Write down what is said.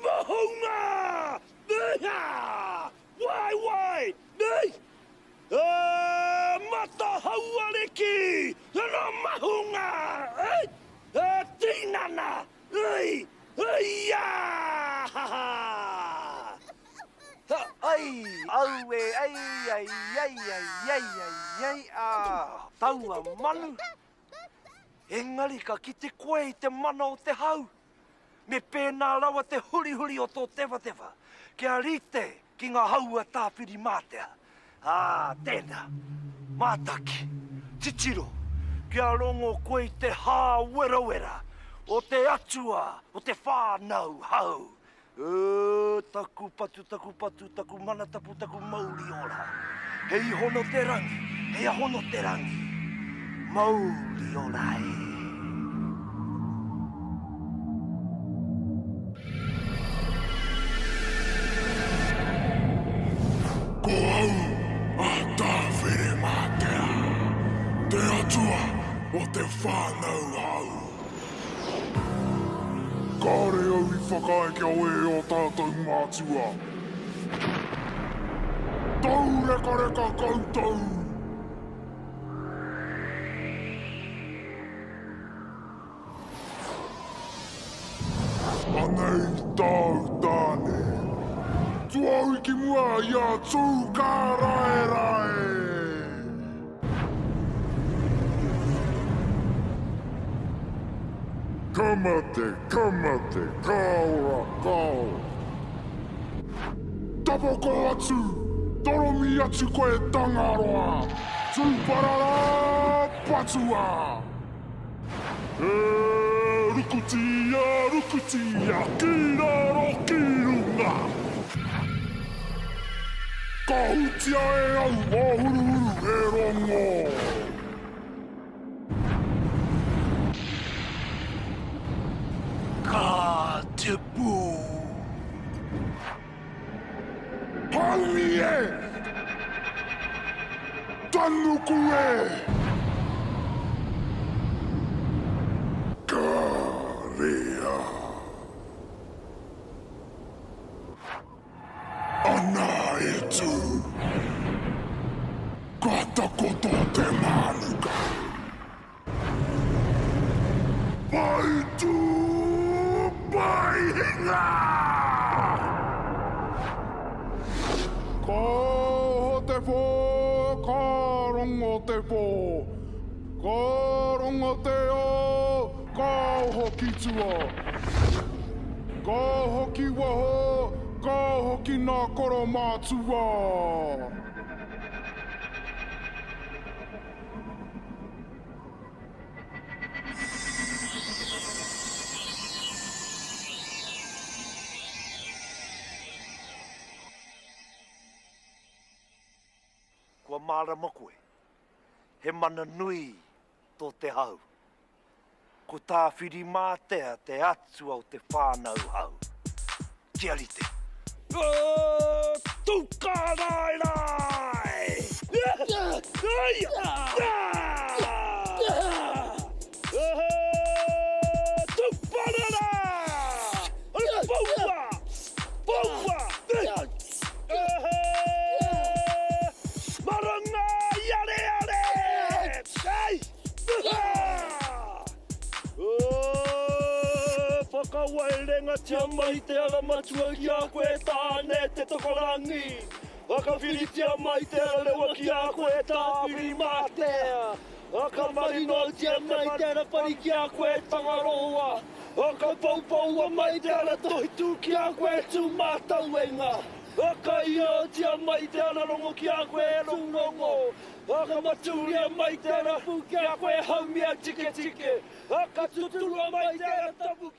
Mahunga! Wai! Nei! Mata hauariki! Ana mahunga! Tinana! Ya! Ai, au e, taua manu. Engari ka ki te koe I te mana o te hau. Me pēnā rawa te huri o tō tewa. Kia rite ki ngā haua Tawhirimatea. Tēnā, mātaki, titiro, kia rongo koe I te hā wera. O te atua, o te whānau hau. Taku patu, taku mana tapu, taku mauri ora. Hei hono te rangi, hei hono te rangi. Mauri ora e. Ko au a Tawhirimatea, te atua o te whānau hau. Kāre au I whakaeke au e o tātou mātua. Tau reka koutou. Anei tau tāne. Tuau I ki mua ia tū kā rae. Kamate, kaora, kao. Tapoko atu, toromi atu koe tangaroa. Tūparara patua. Rukutia, kiraro kirunga. Ka hutia e au, o huru e rongo. Ka te pū. Haumi e! Tanuku e! Ka rea. Ana e tū. Ka takoto te manuka. Pai tū! Pai hinga! Ko te pō, ka rongo te pō. Ka rongo te o, ka hoki tua. Ka hoki waho, ka hoki nā koro mātua. Kua mārama koe, he mana nui tō te hau. Ko Tawhirimatea te atua o te whānau hau. Kia rite. Tuka rai! Tuparara! Paua! Maranga yare! Whakawairenga tia mai te ala matua ki a koe tāne te tokorangi. Whakawhiri tia mai te ala lewa ki a koe Tawhirimatea. Whakamarino tia mai te ala pari ki a koe Tangaroa. Whakapaupau mai te ala tohitu ki a koe Tūmatauenga. Whakaia tia mai te ala rongo ki a koe Rongongo. Whakamaturia mai te ala pu ki a koe Haumia Tike. Whakatutulua mai te ala tapu